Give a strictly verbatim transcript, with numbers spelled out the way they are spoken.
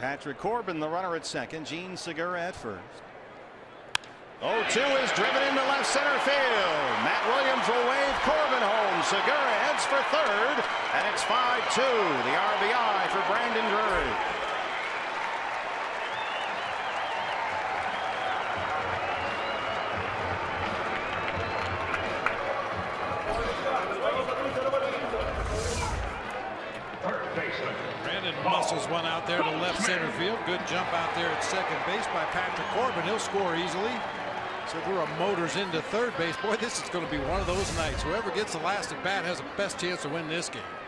Patrick Corbin, the runner at second. Gene Segura at first. oh two is driven into left center field. Matt Williams will wave Corbin home. Segura heads for third, and it's five two. The R B I for Brandon Drury. Brandon muscles one out there to left center field. Good jump out there at second base by Patrick Corbin. He'll score easily. Segura motors into third base. Boy, this is going to be one of those nights. Whoever gets the last at bat has the best chance to win this game.